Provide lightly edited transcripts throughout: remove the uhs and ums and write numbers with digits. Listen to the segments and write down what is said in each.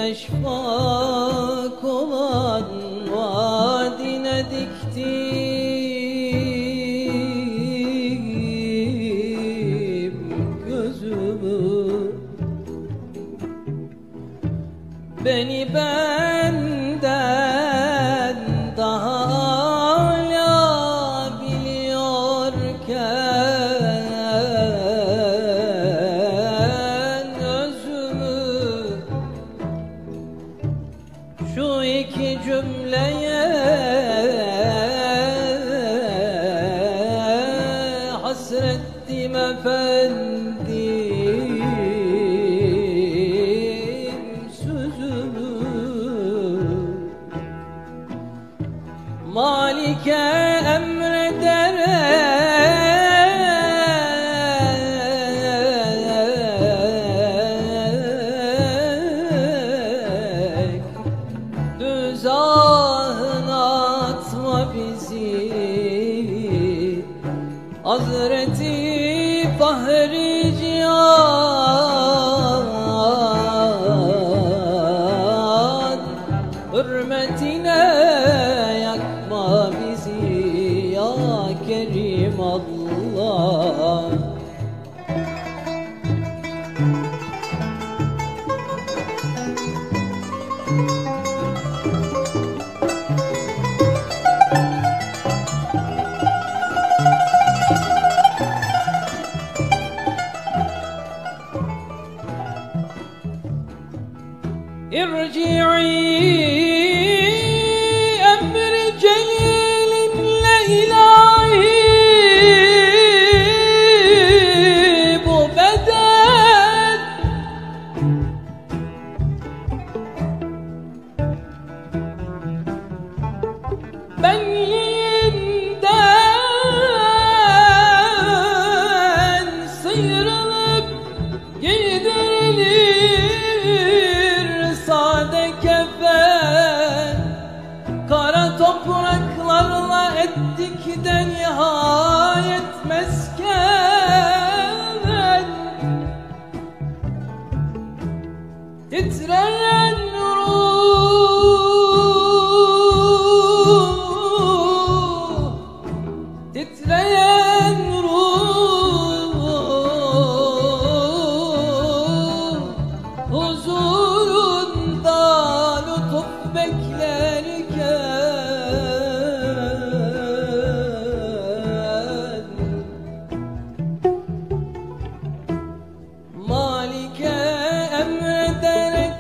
meşfak olan vadine diktim gözümü. Beni benden daha âlâ biliyorken özümü, şu iki cümleye hasrettim efendim sözümü. Malike emrederek düzahına atma bizi, Hazreti Fahri Cihan hürmetine yakma bizi ya Kerim Allah. İrci'i emri celilinle ilahi bu beden benliğinden sıyrılıp giydirilir sade kefen. Kara topraklarla ettik de nihayet mesken, titreyen ruh, titreyen ruh huzurunda lütuf beklerken, Malike emrederek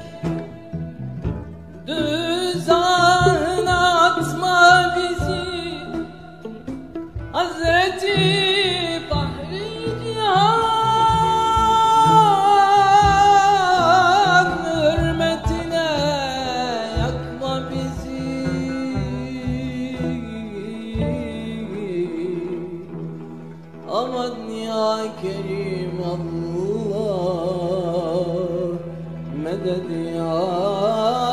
düzahına atma bizi, Hazreti Fahri Cihan hürmetine yakma bizi. Aman ya Kerim Allah, medet ya